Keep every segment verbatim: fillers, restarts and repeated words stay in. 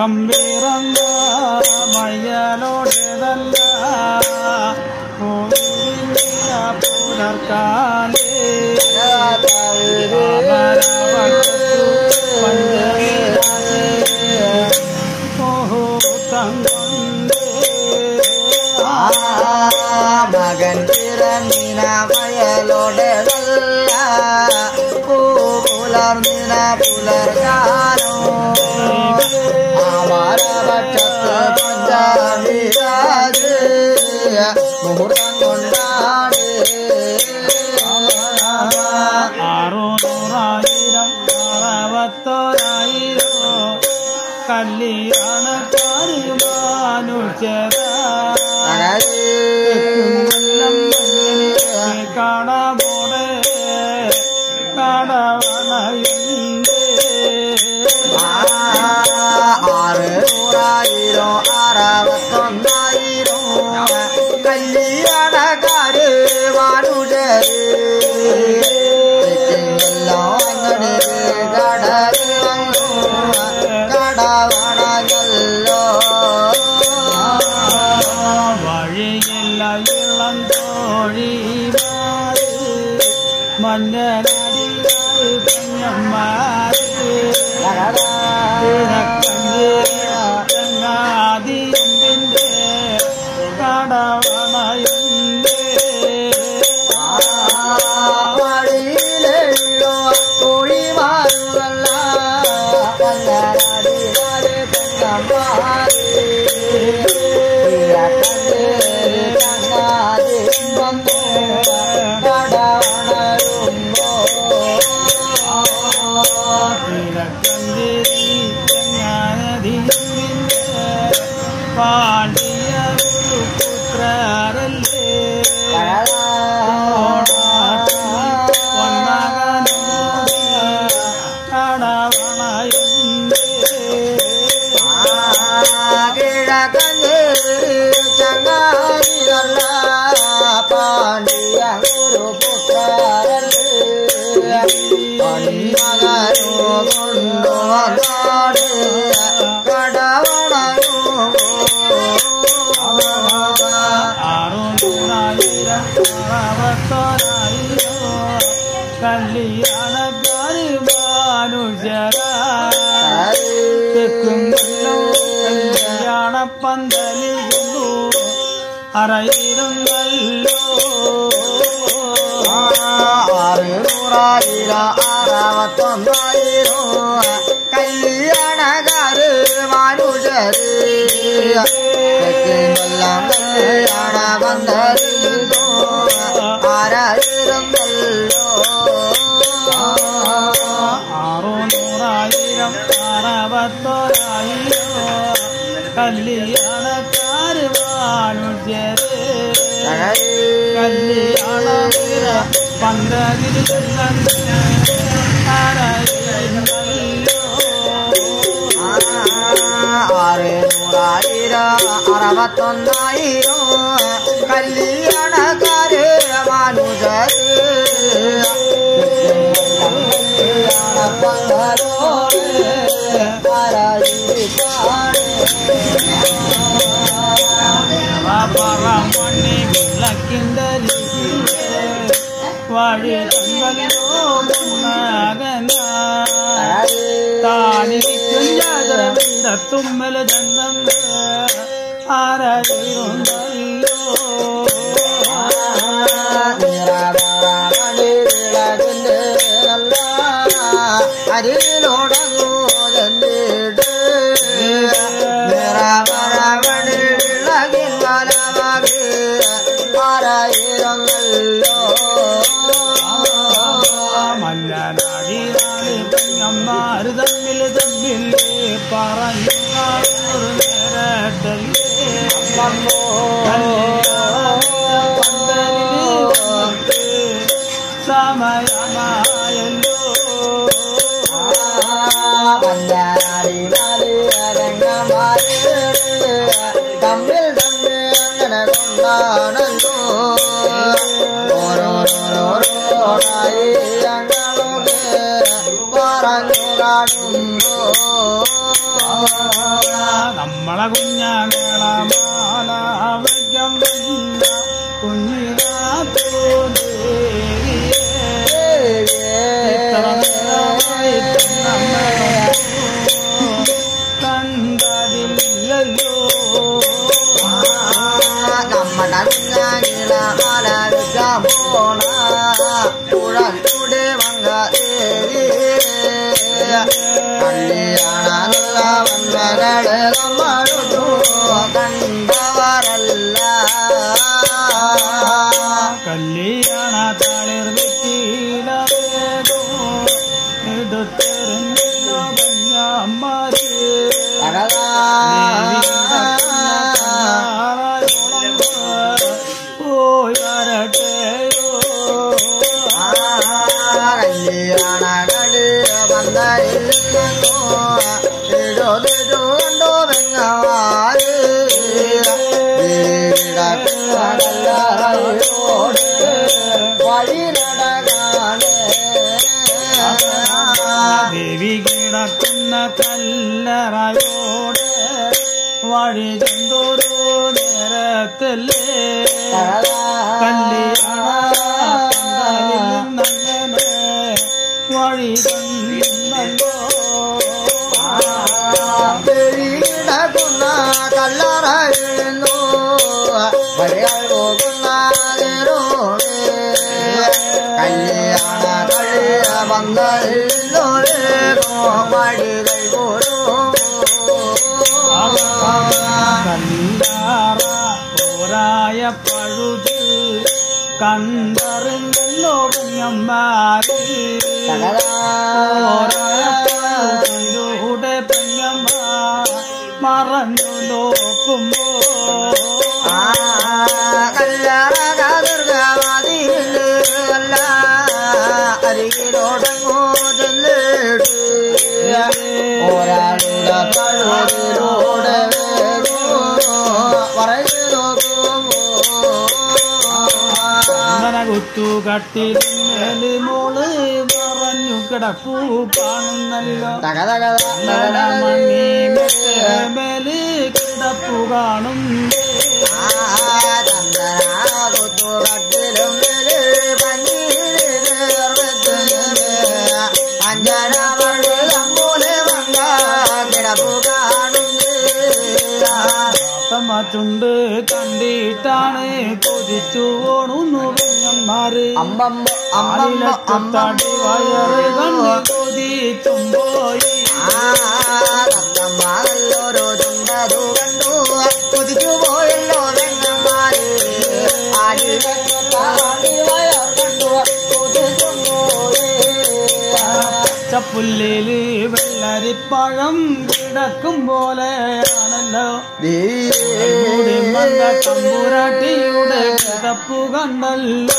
ഗംഭീരങ്ങ മയ്യലോടേതല്ല പുലർക്കാലേ മകൻ പിറന്നിന മയലോടേതല്ല പുലർന്നിന പുലർക്കാലോ അമരപക്ഷത്ത് പഞ്ചാമിരാജ് മുഹൂർത്തം കൊണ്ടാണ് അറുനൂറായിരം അറുപത്തോരായിരം കല്യാണക്കാര് മനുഷ്യര കാണാമോടെ കാണവണയുണ്ട് ആറുനൂറായിരം അറുപത്തൊന്നായിരം കല്യാണക്കാര് മനുഷ്യര് അങ്ങനെ കടവണല്ലോ വഴിയില്ല ഇളം തോഴിമാര് മഞ്ഞനാടിയാറ് പെഞ്ഞന്മാര് ചങ്ങാതിയമ്പിന്റെ കടവണയുണ്ട് വഴിയിലെല്ലോ തോഴിമാരുകള മഞ്ഞനാടിയാറ് പെഞ്ഞന്മാര് പാണ്ഡിയ പുത്രരല്ലേ കടവണയുണ്ട് കിഴക്കഞ്ഞ് ചങ്ങാതിരല്ല പാണ്ഡിയ ഒരു പുത്രരല്ലേ മകനു കൊണ്ടുവന്നാട് കടവണയോ അറുനൂറായിരം അറുപത്തോരായിരം കല്യാണക്കാര് മനുഷ്യര തെക്കുമല്ലോ കല്യാണപ്പന്തലിൽ ചെന്നു അറിയിരുന്നല്ലോ ആറുനൂറായിരം അറുപത്തൊന്നായിരം കല്യാണക്കാര് മനുഷ്യര് കല്യാണ ബന്ധരില്ലോ ആരായിരുന്നല്ലോ അറുനൂറായിരം അറുപത്തോരായിരം കല്യാണക്കാര് മനുഷ്യര് കല്യാണ പന്തലിൽ ആറുനൂറായിരം അറുപത്തൊന്നായിരം കല്യാണക്കാര് മനുഷ്യര് പറമണ്ണി വിളക്കിന്റെ വഴി തങ്കല്ലോ മകന താനിരിക്കും ജാഗ്രത തുമ്മൽ ചന്തം ആരായിരുന്നല്ലോ അരിയിലോടങ്ങോ ചെന്നിട്ട് നിറമറവണിളകിൻ വലവാകെ ആരായിരുന്നല്ലോ മല്ലനാടിനാട് പെങ്ങന്മാര് തമ്മിൽ തമ്മിൽ പറഞ്ഞു നേരട്ടല്ലേ സമയമായല്ലോ തമ്മിൽ തമ്മിൽ അങ്ങനെ കൊണ്ടാണല്ലോ ഓരോരോരോരോടായി ഞങ്ങളൊക്കെ പറഞ്ഞു കാണുമ്പോ നമ്മളെ കുഞ്ഞാങ്ങളമാല വയ്ക്കം കുഞ്ഞിനാത്തോ കണ്ടതില്ലല്ലോ നമ്മുടെ കുഞ്ഞാങ്ങളമാല വയ്ക്കാൻ പോണ കുഴൽക്കൂടെ മംഗളേരി കല്യാണ വന്നകളെ നമ്മളു കണ്ടവരല്ല കല്യാണ തളിർ വിട്ടിലോ എടുത്തെറിഞ്ഞോ കഞ്ഞാമാര് പോയരട്ടെയോ കല്യാണ കളി വന്നോ കണ്ടോ വെങ്ങമാര് വഴി നടകാണ് ദേവി കിടക്കുന്ന കല്ലറയോടെ വഴി ചെന്നൊരു നേരത്തല്ലേ കല്യാണങ്ങളിൽ നിന്നങ്ങനെ വഴി ചെന്നല്ലോ കിടക്കുന്ന കല്ലറയുന്നു വഴികൾ പോകുന്ന കല്യാണ കളിയ വന്നോരേ വഴികൾ പോരും കണ്ടാറ പോരായ പഴുത് കണ്ടറിഞ്ഞല്ലോ പെങ്ങന്മാര് പോരായ പഴുതിലൂടെ പെങ്ങന്മാർ മറഞ്ഞു നോക്കുമ്പോ കല്യാണ ദുർഗാവാദിയില് വല്ല അരികിലോടങ്ങോ ഒരാളുടെ പഴുതിലൂടെ പറഞ്ഞു നോക്കുമ്പോ കുത്തു കട്ടിലിന്മേല് മോള് പറഞ്ഞു കിടപ്പൂ കാണുന്നല്ലോ മണി മേല് കിടപ്പു കാണും കുത്തുകട്ടിലും അഞ്ചന വെള്ളം പോലെ വന്ന കിടപ്പു ചുണ്ട് കണ്ടിട്ടാണ് കൊതിച്ചു ഓണുന്നു പെങ്ങന്മാര് തടി വയറ് കണ്ട് കൊതിച്ചും പോയി നല്ലൊരു ചുണ്ടതു കണ്ടു കൊതിച്ചു പോയല്ലോ പെങ്ങന്മാര് വയർ കണ്ടു കൊതിച്ചും പോയി പച്ചപ്പുല്ലില് വെള്ളരിപ്പഴം കിടക്കും പോലെയാണല്ലോ മണ്ട തമ്പുരാട്ടിയുടെ കിടപ്പു കണ്ടല്ലോ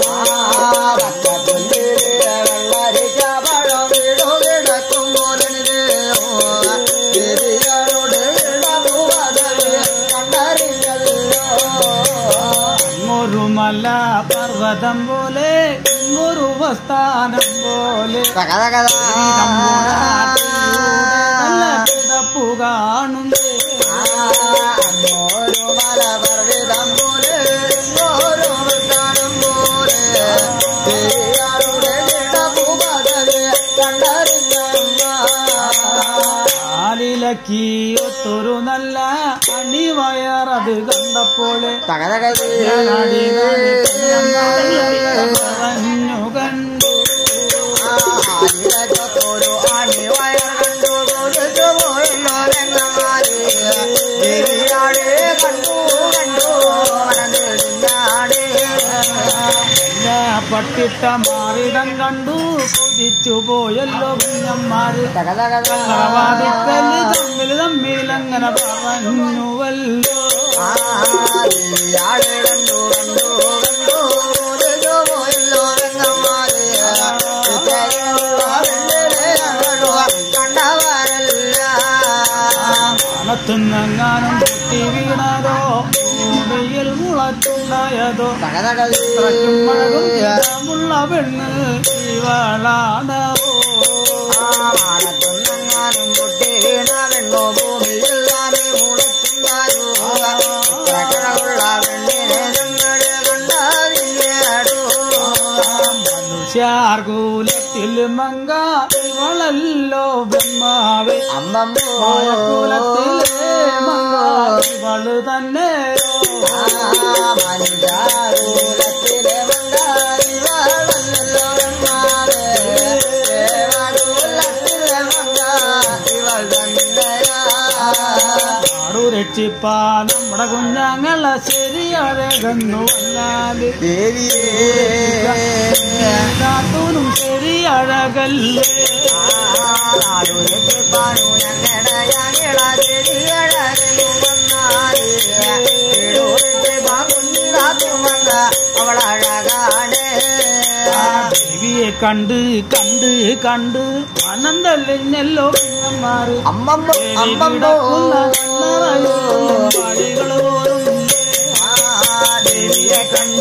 വെള്ളരിക്കപ്പഴം വീടു കിടക്കും പോലെ ഒരു മല പർവ്വതം പോലെ ഒരു വസ്ഥാനം പോലെ നല്ല കിടപ്പു കാണുന്നേ ഒരു മല പർവ്വതം പോലെ ഓരോ വസ്ഥാനം പോലെ ആലിലക്കി ഒത്തൊരു നല്ല അണിവയറത് കണ്ടപ്പോലെ പറഞ്ഞു കണ്ടു ആലിലൊരു അണിവയർ കണ്ടു കൊതിച്ചു പോയല്ലോ രംഗമാര് കണ്ടു കണ്ടു പട്ടിട്ട മാറിടം കണ്ടു കൊതിച്ചു പോയല്ലോ കുഞ്ഞന്മാര് വാദിക്കല് തമ്മിൽ തമ്മിൽ അങ്ങനെ പറഞ്ഞുവല്ലോ കണ്ടു കണ്ടു കണ്ടു കൊതിച്ചു പോയല്ലോ രംഗമാര് കണ്ടവരല്ല മണത്തുന്നെങ്ങാനും പൊട്ടി വീണതോ ഭൂമിയിൽ മുളച്ചുണ്ടായതോ മഴകുള്ള പെണ്ണ് ഇവളാണോ മാനത്തുന്നെങ്ങാനും പൊട്ടി വീണ പെണ്ണു വന്നു ഭൂമിയില്ലാതെ മുളച്ചുണ്ടായോ കടകളുള്ള പെണ്ണിനെ ഞങ്ങളെ കണ്ടറിഞ്ഞാടോ മനുഷ്യാർകൂലത്തിൽ മങ്കാളല്ലോ ബ്രഹ്മാവേ അമ്മമ്മൂലത്തിലെ മങ്കാളിവള് തന്നെ മനുഷ്യാരൂലത്തിലെ മങ്കാളിവളല്ലോ ബ്രഹ്മാവേ ദേവാരൂലത്തിലെ മങ്കാളിവൾ തന്നെയാ രക്ഷിപ്പാ നമ്മുടെ കുഞ്ഞാങ്ങളെ ശരിയഴകന്നു വന്നാല് ും ശരിയഴകല്ലേ രക്ഷിപ്പാനു ഞങ്ങളുടെ ഞങ്ങള ശരിയഴകു വന്നാല് കുഞ്ഞിതാത്തുമങ്ങ അവളഴകാണ് ദേവിയെ കണ്ട് കണ്ട് കണ്ട് മനം തെളിഞ്ഞല്ലോ കുഞ്ഞന്മാര് അമ്മമ്മ അമ്മമ്മോ വഴികൾ പോലും ദേവിയെ കണ്ട്